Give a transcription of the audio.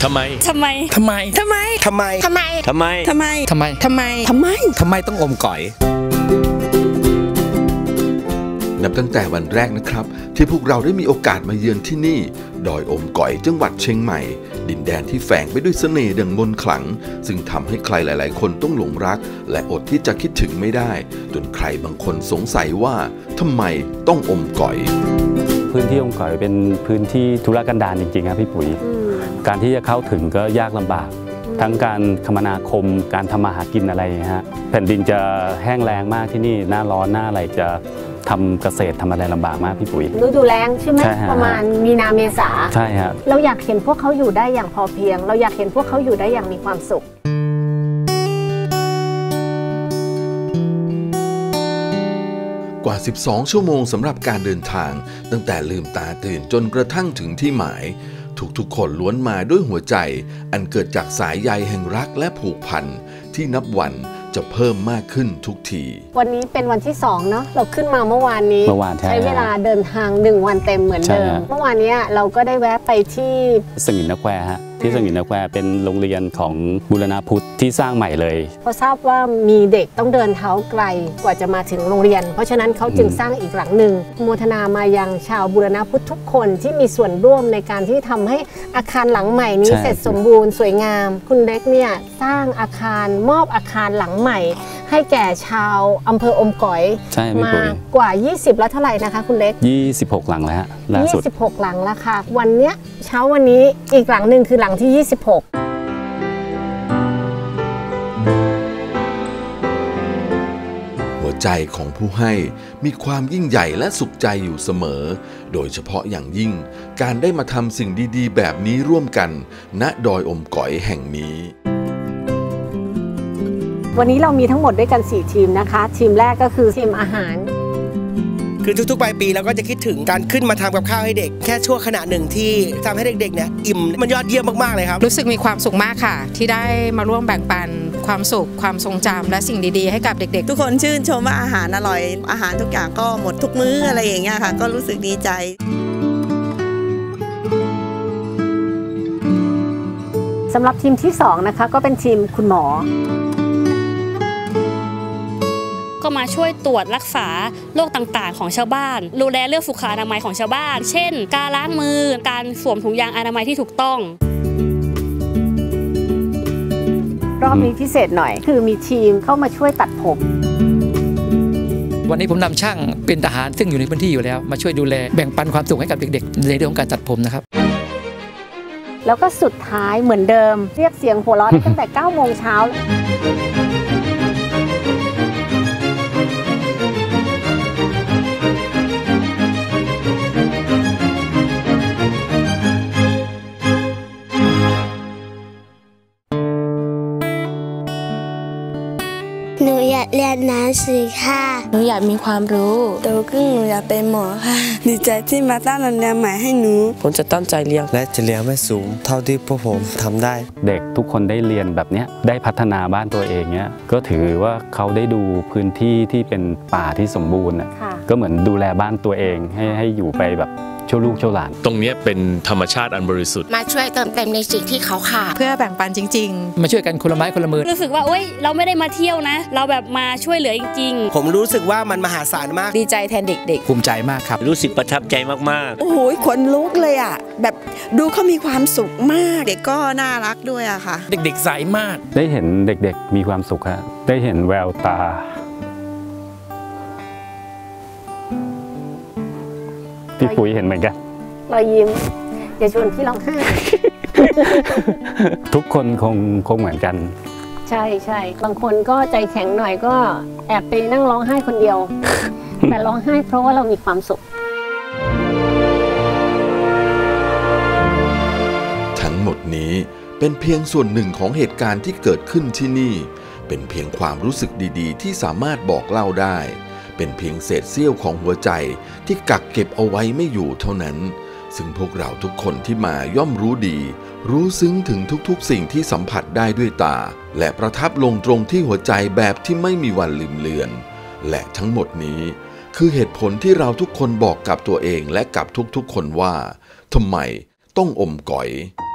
ทำไมต้องอมก๋อยนับตั้งแต่วันแรกนะครับที่พวกเราได้มีโอกาสมาเยือนที่นี่ดอยอมก๋อยจังหวัดเชียงใหม่ดินแดนที่แฝงไปด้วยเสน่ห์ดังมนต์ขลังซึ่งทำให้ใครหลายๆคนต้องหลงรักและอดที่จะคิดถึงไม่ได้จนใครบางคนสงสัยว่าทำไมต้องอมก๋อยพื้นที่อมก๋อยเป็นพื้นที่ทุรกันดารจริงๆครับพี่ปุ๋ยการที่จะเข้าถึงก็ยากลำบากทั้งการคมนาคมการทำมาหากินอะไรฮะแผ่นดินจะแห้งแล้งมากที่นี่หน้าร้อนหน้าอะไรจะทำเกษตรทำอะไรลำบากมากพี่ปุ๋ยฤดูแล้งใช่ไหมประมาณมีนาเมษาใช่ครับเราอยากเห็นพวกเขาอยู่ได้อย่างพอเพียงเราอยากเห็นพวกเขาอยู่ได้อย่างมีความสุขกว่า12ชั่วโมงสำหรับการเดินทางตั้งแต่ลืมตาตื่นจนกระทั่งถึงที่หมายทุกๆคนล้วนมาด้วยหัวใจอันเกิดจากสายใยแห่งรักและผูกพันที่นับวันจะเพิ่มมากขึ้นทุกทีวันนี้เป็นวันที่2เนาะเราขึ้นมาเมื่อวานนี้ใช้เวลาเดินทาง1วันเต็มเหมือนเดิมเมื่อวานนี้เราก็ได้แวะไปที่สงินนแควฮะที่สงินนแควเป็นโรงเรียนของบูรณาพุทธที่สร้างใหม่เลยพอทราบว่ามีเด็กต้องเดินเท้าไกลกว่าจะมาถึงโรงเรียนเพราะฉะนั้นเขาจึงสร้างอีกหลังหนึ่งโมทนามายังชาวบูรณาพุทธทุกคนที่มีส่วนร่วมในการที่ทำให้อาคารหลังใหม่นี้เสร็จสมบูรณ์สวยงามคุณเล็กเนี่ยสร้างอาคารมอบอาคารหลังใหม่ให้แก่ชาวอำเภออมก๋อยมากว่า20แล้วเท่าไหร่นะคะคุณเล็ก 26หลังแล้วล่าสุด 26หลังแล้วค่ะวันเนี้ยเช้าวันนี้อีกหลังหนึ่งคือหลังที่26 หัวใจของผู้ให้มีความยิ่งใหญ่และสุขใจอยู่เสมอโดยเฉพาะอย่างยิ่งการได้มาทำสิ่งดีๆแบบนี้ร่วมกันณดอยอมก๋อยแห่งนี้วันนี้เรามีทั้งหมดด้วยกัน4ทีมนะคะทีมแรกก็คือทีมอาหารคือทุกๆปลายปีเราก็จะคิดถึงการขึ้นมาทำกับข้าวให้เด็กแค่ชั่วขณะหนึ่งที่ทำให้เด็กๆเนี่ยอิ่มมันยอดเยี่ยมมากๆเลยครับรู้สึกมีความสุขมากค่ะที่ได้มาร่วมแบ่งปันความสุขความทรงจำและสิ่งดีๆให้กับเด็กๆทุกคนชื่นชมว่าอาหารอร่อยอาหารทุกอย่างก็หมดทุกมื้ออะไรอย่างเงี้ยค่ะก็รู้สึกดีใจสำหรับทีมที่2นะคะก็เป็นทีมคุณหมอก็มาช่วยตรวจรักษาโรคต่างๆของชาวบ้านดูแลเรื่องสุขอนามัยของชาวบ้านเช่นการล้างมือการสวมถุงยางอนามัยที่ถูกต้องรอบนี้พิเศษหน่อยคือมีทีมเข้ามาช่วยตัดผมวันนี้ผมนำช่างเป็นทหารซึ่งอยู่ในพื้นที่อยู่แล้วมาช่วยดูแลแบ่งปันความสุขให้กับเด็กๆในเรื่องของการตัดผมนะครับแล้วก็สุดท้ายเหมือนเดิมเรียกเสียงหัวเราะได้ตั้งแต่9 โมงเช้าหนูอยากเรียนหนังสือค่ะหนูอยากมีความรู้โตขึ้นหนูอยากเป็นหมอค่ะดีใจที่มาสร้างโรงเรียนใหม่ให้หนูผมจะตั้งใจเรียนและจะเรียนให้สูงเท่าที่พวกผมทำได้เด็กทุกคนได้เรียนแบบนี้ได้พัฒนาบ้านตัวเองเนี้ยก็ถือว่าเขาได้ดูพื้นที่ที่เป็นป่าที่สมบูรณ์ก็เหมือนดูแลบ้านตัวเองให้อยู่ไปแบบชั่วลูกชั่วหลานตรงนี้เป็นธรรมชาติอันบริสุทธิ์มาช่วยเติมเต็มในสิ่งที่เขาขาดเพื่อแบ่งปันจริงๆมาช่วยกันคนละไม้คนละมือรู้สึกว่าเราไม่ได้มาเที่ยวนะเราแบบมาช่วยเหลือจริงๆผมรู้สึกว่ามันมหาศาลมากดีใจแทนเด็กๆภูมิใจมากครับรู้สึกประทับใจมากๆโอ้โหขนลุกเลยอ่ะแบบดูเขามีความสุขมากเด็กก็น่ารักด้วยอะค่ะเด็กๆใสมากได้เห็นเด็กๆมีความสุขฮะได้เห็นแววตาพี่ปุ๋ยเห็นเหมือนกันรอยยิ้มอย่าชวนพี่ร้องไห้ทุกคนคงเหมือนกันใช่บางคนก็ใจแข็งหน่อยก็แอบไปนั่งร้องไห้คนเดียวแต่ร้องไห้เพราะว่าเรามีความสุขทั้งหมดนี้เป็นเพียงส่วนหนึ่งของเหตุการณ์ที่เกิดขึ้นที่นี่เป็นเพียงความรู้สึกดีๆที่สามารถบอกเล่าได้เป็นเพียงเศษเสี้ยวของหัวใจที่กักเก็บเอาไว้ไม่อยู่เท่านั้นซึ่งพวกเราทุกคนที่มาย่อมรู้ดีรู้ซึ้งถึงทุกๆสิ่งที่สัมผัสได้ด้วยตาและประทับลงตรงที่หัวใจแบบที่ไม่มีวันลืมเลือนและทั้งหมดนี้คือเหตุผลที่เราทุกคนบอกกับตัวเองและกับทุกๆคนว่าทำไมต้องอมก๋อย